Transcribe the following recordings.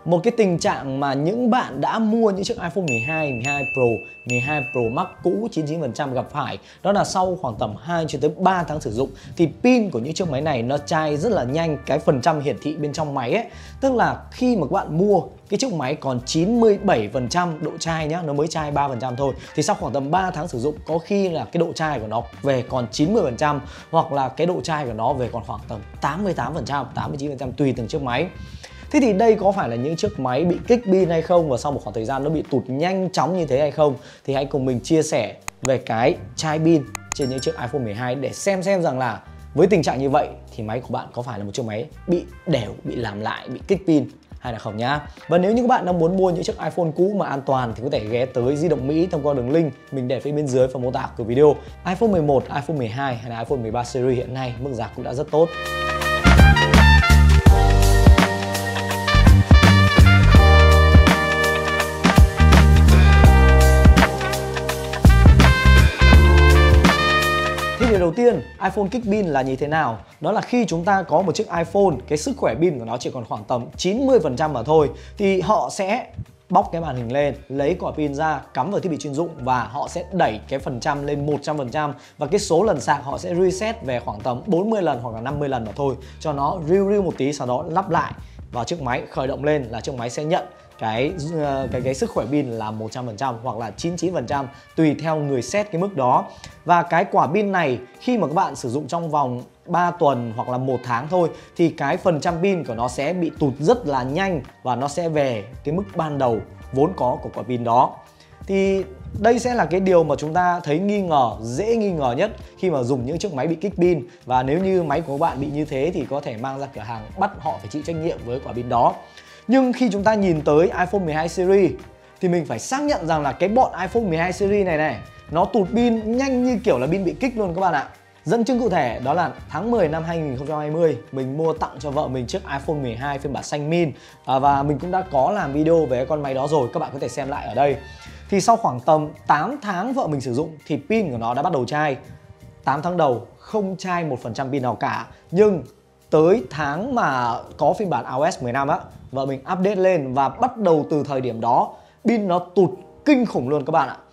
một cái tình trạng mà những bạn đã mua những chiếc iPhone 12, 12 Pro, 12 Pro Max cũ 99% gặp phải. Đó là sau khoảng tầm 2 cho tới 3 tháng sử dụng thì pin của những chiếc máy này nó chai rất là nhanh, cái phần trăm hiển thị bên trong máy ấy. Tức là khi mà các bạn mua cái chiếc máy còn 97% độ chai nhá, nó mới chai 3% thôi, thì sau khoảng tầm 3 tháng sử dụng có khi là cái độ chai của nó về còn 90%, hoặc là cái độ chai của nó về còn khoảng tầm 88%, 89% tùy từng chiếc máy. Thế thì đây có phải là những chiếc máy bị kích pin hay không, và sau một khoảng thời gian nó bị tụt nhanh chóng như thế hay không? Thì hãy cùng mình chia sẻ về cái chai pin trên những chiếc iPhone 12 để xem rằng là với tình trạng như vậy thì máy của bạn có phải là một chiếc máy bị đểu, bị làm lại, bị kích pin hay là không nhá. Và nếu như các bạn đang muốn mua những chiếc iPhone cũ mà an toàn thì có thể ghé tới Di động Mỹ thông qua đường link mình để phía bên dưới phần mô tả của video. iPhone 11, iPhone 12 hay là iPhone 13 series hiện nay mức giá cũng đã rất tốt. Điều đầu tiên, iPhone kích pin là như thế nào? Đó là khi chúng ta có một chiếc iPhone, cái sức khỏe pin của nó chỉ còn khoảng tầm 90% mà thôi, thì họ sẽ bóc cái màn hình lên, lấy quả pin ra, cắm vào thiết bị chuyên dụng và họ sẽ đẩy cái phần trăm lên 100%, và cái số lần sạc họ sẽ reset về khoảng tầm 40 lần hoặc là 50 lần mà thôi, cho nó riu riu một tí, sau đó lắp lại vào chiếc máy, khởi động lên là chiếc máy sẽ nhận cái sức khỏe pin là 100% hoặc là 99% tùy theo người set cái mức đó. Và cái quả pin này khi mà các bạn sử dụng trong vòng 3 tuần hoặc là 1 tháng thôi thì cái phần trăm pin của nó sẽ bị tụt rất là nhanh và nó sẽ về cái mức ban đầu vốn có của quả pin đó. Thì đây sẽ là cái điều mà chúng ta thấy nghi ngờ, dễ nghi ngờ nhất khi mà dùng những chiếc máy bị kích pin. Và nếu như máy của các bạn bị như thế thì có thể mang ra cửa hàng bắt họ phải chịu trách nhiệm với quả pin đó. Nhưng khi chúng ta nhìn tới iPhone 12 series thì mình phải xác nhận rằng là cái bọn iPhone 12 series này nó tụt pin nhanh như kiểu là pin bị kích luôn các bạn ạ. Dẫn chứng cụ thể đó là tháng 10 năm 2020 mình mua tặng cho vợ mình chiếc iPhone 12 phiên bản xanh min, và mình cũng đã có làm video về con máy đó rồi, các bạn có thể xem lại ở đây. Thì sau khoảng tầm 8 tháng vợ mình sử dụng thì pin của nó đã bắt đầu chai. 8 tháng đầu không chai 1% pin nào cả, nhưng tới tháng mà có phiên bản iOS 15 á, vợ mình update lên và bắt đầu từ thời điểm đó pin nó tụt kinh khủng luôn các bạn ạ.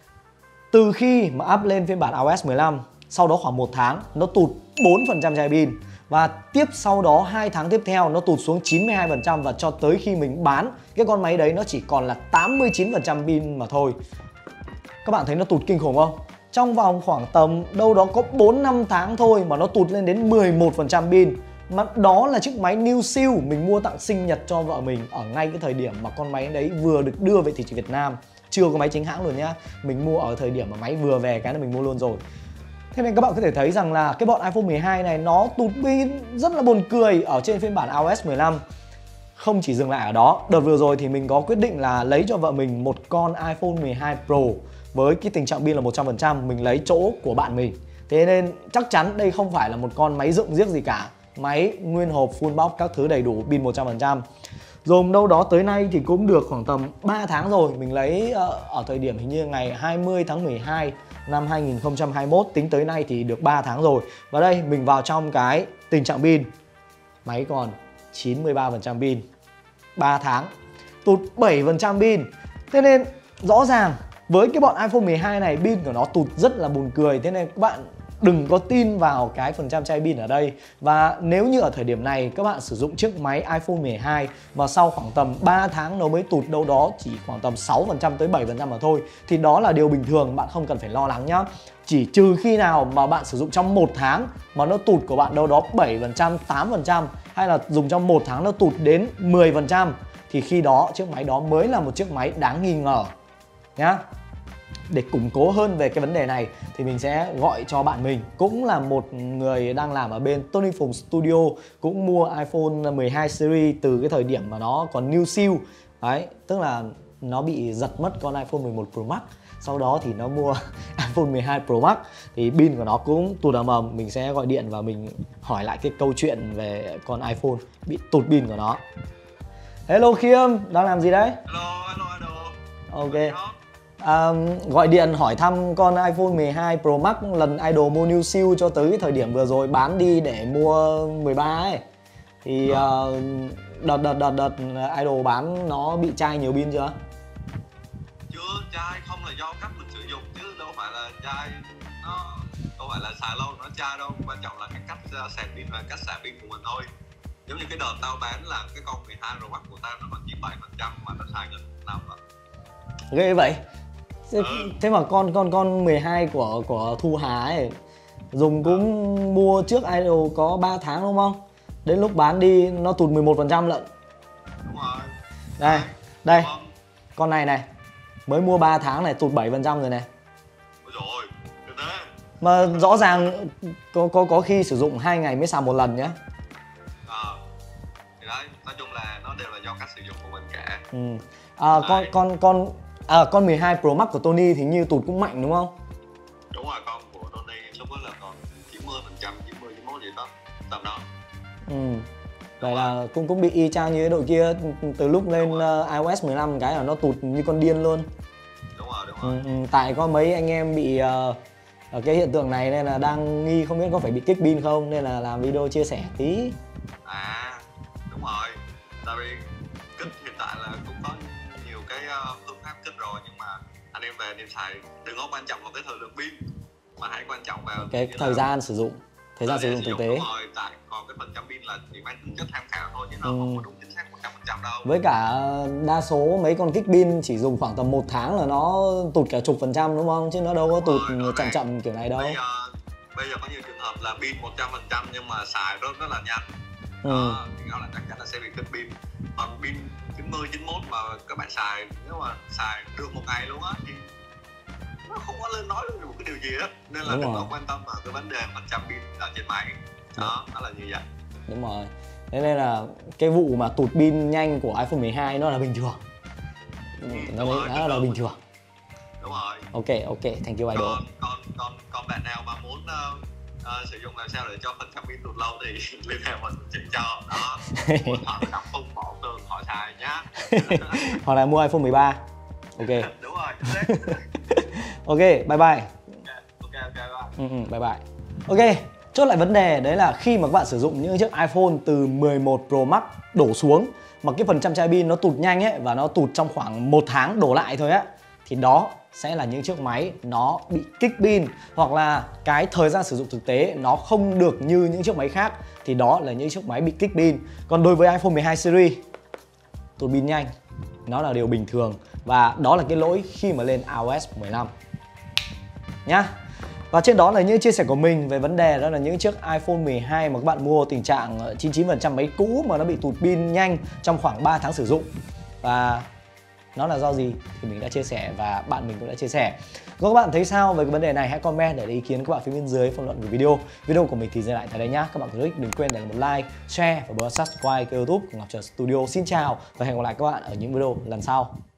Từ khi mà up lên phiên bản iOS 15, sau đó khoảng 1 tháng nó tụt 4% chai pin, và tiếp sau đó 2 tháng tiếp theo nó tụt xuống 92%, và cho tới khi mình bán cái con máy đấy nó chỉ còn là 89% pin mà thôi. Các bạn thấy nó tụt kinh khủng không? Trong vòng khoảng tầm đâu đó có 4-5 tháng thôi mà nó tụt lên đến 11% pin. Mà đó là chiếc máy new siêu mình mua tặng sinh nhật cho vợ mình ở ngay cái thời điểm mà con máy đấy vừa được đưa về thị trường Việt Nam. Chưa có máy chính hãng luôn nhá. Mình mua ở thời điểm mà máy vừa về cái là mình mua luôn rồi. Thế nên các bạn có thể thấy rằng là cái bọn iPhone 12 này nó tụt pin rất là buồn cười ở trên phiên bản iOS 15. Không chỉ dừng lại ở đó, đợt vừa rồi thì mình có quyết định là lấy cho vợ mình một con iPhone 12 Pro với cái tình trạng pin là 100%, mình lấy chỗ của bạn mình. Thế nên chắc chắn đây không phải là một con máy dựng riếc gì cả. Máy nguyên hộp full box các thứ đầy đủ, pin 100%. Dùng đâu đó tới nay thì cũng được khoảng tầm 3 tháng rồi. Mình lấy ở thời điểm hình như ngày 20 tháng 12 năm 2021, tính tới nay thì được 3 tháng rồi. Và đây mình vào trong cái tình trạng pin, máy còn 93% pin, 3 tháng tụt 7% pin. Thế nên rõ ràng với cái bọn iPhone 12 này pin của nó tụt rất là buồn cười. Thế nên các bạn đừng có tin vào cái phần trăm chai pin ở đây. Và nếu như ở thời điểm này các bạn sử dụng chiếc máy iPhone 12 mà sau khoảng tầm 3 tháng nó mới tụt đâu đó chỉ khoảng tầm 6% tới 7% mà thôi, thì đó là điều bình thường, bạn không cần phải lo lắng nhá. Chỉ trừ khi nào mà bạn sử dụng trong 1 tháng mà nó tụt của bạn đâu đó 7%, 8%, hay là dùng trong 1 tháng nó tụt đến 10%, thì khi đó chiếc máy đó mới là một chiếc máy đáng nghi ngờ nhá. Để củng cố hơn về cái vấn đề này thì mình sẽ gọi cho bạn mình, cũng là một người đang làm ở bên Tony Phùng Studio, cũng mua iPhone 12 series từ cái thời điểm mà nó còn new siêu. Đấy, tức là nó bị giật mất con iPhone 11 Pro Max. Sau đó thì nó mua iPhone 12 Pro Max thì pin của nó cũng tụt ầm ầm. Mình sẽ gọi điện và mình hỏi lại cái câu chuyện về con iPhone bị tụt pin của nó. Hello Khiêm, đang làm gì đấy? Hello. Ok. Gọi điện hỏi thăm con iPhone 12 Pro Max lần idol mua new siêu cho tới cái thời điểm vừa rồi bán đi để mua 13 ấy. Thì đợt idol bán nó bị chai nhiều pin chưa? Chưa, chai không là do cách mình sử dụng chứ đâu phải là chai nó đâu phải là xài lâu nó chai đâu, quan trọng là cái cách sạc pin và cách sạc pin của mình thôi. Giống như cái đợt tao bán là cái con 12 Pro Max của tao nó còn 97% mà nó xài gần 1 năm rồi. Ghê vậy. Thế mà con 12 của Thu Hà ấy dùng cũng mua trước idol có 3 tháng đúng không? Đến lúc bán đi nó tụt 11% lận. Đúng rồi. Đây. Con này mới mua 3 tháng này tụt 7% rồi này. Ôi dồi ôi, thế. Mà rõ ràng có khi sử dụng 2 ngày mới sạc một lần nhá. Thì đấy, nói chung là nó đều là do cách sử dụng của mình cả. Con 12 Pro Max của Tony thì như tụt cũng mạnh đúng không? Đúng rồi, con của Tony lúc đó là còn 90%, 90, 91 gì đó, tầm đó. Vậy là cũng bị y chang như cái đội kia, từ lúc lên iOS 15 cái là nó tụt như con điên luôn. Đúng rồi. Tại có mấy anh em bị cái hiện tượng này nên là đang nghi không biết có phải bị kích pin không, nên là làm video chia sẻ tí. Đúng rồi. Tại vì kích hiện tại là cũng có nhiều cái phương pháp kích rồi, nhưng mà anh em về anh em xài đừng có quan trọng vào cái thời lượng pin mà hãy quan trọng vào cái thời gian sử dụng, thực tế. Đúng rồi, tại còn cái phần trăm pin là chỉ mang tính chất tham khảo thôi chứ nó không có đúng chính xác 100% đâu. Với cả đa số mấy con kích pin chỉ dùng khoảng tầm 1 tháng là nó tụt cả chục % đúng không? Chứ nó đâu có tụt chậm kiểu này đâu. Bây giờ có nhiều trường hợp là pin 100% nhưng mà xài rất là nhanh. Thì đó là chắc chắn là sẽ bị kích pin. Còn pin 90, 91 mà các bạn xài, nếu mà xài được một ngày luôn á thì nó không có lên nói được một cái điều gì hết, nên là đừng có quan tâm vào cái vấn đề phần trăm pin ở trên máy. Đó, nó là như vậy. Đúng rồi. Thế nên là cái vụ mà tụt pin nhanh của iPhone 12 nó là bình thường. Nó là bình thường. Đúng rồi. Ok, thank you idol. Còn bạn nào mà muốn sử dụng làm sao để cho phần trăm pin tụt lâu thì liên hệ mình chỉ cho. Đó. Muốn hỏi đọc phung bỏ tường hỏi xài nhá. Hoặc là mua iPhone 13. Ok. Đúng rồi. Ok, bye bye. Ok, bye bye. Ok, chốt lại vấn đề đấy là khi mà các bạn sử dụng những chiếc iPhone từ 11 Pro Max đổ xuống mà cái phần trăm chai pin nó tụt nhanh ấy và nó tụt trong khoảng 1 tháng đổ lại thôi á, thì đó sẽ là những chiếc máy nó bị kích pin, hoặc là cái thời gian sử dụng thực tế nó không được như những chiếc máy khác, thì đó là những chiếc máy bị kích pin. Còn đối với iPhone 12 series, tụt pin nhanh nó là điều bình thường, và đó là cái lỗi khi mà lên iOS 15 nhá. Và trên đó là những chia sẻ của mình về vấn đề đó là những chiếc iPhone 12 mà các bạn mua tình trạng 99% máy cũ mà nó bị tụt pin nhanh trong khoảng 3 tháng sử dụng. Và nó là do gì thì mình đã chia sẻ và bạn mình cũng đã chia sẻ. Nếu các bạn thấy sao về cái vấn đề này, hãy comment để ý kiến các bạn phía bên dưới phần luận của video. Video của mình thì dừng lại tại đây nhá. Các bạn đừng quên để một like, share và bấm subscribe kênh YouTube của Ngọc Trần Studio. Xin chào và hẹn gặp lại các bạn ở những video lần sau.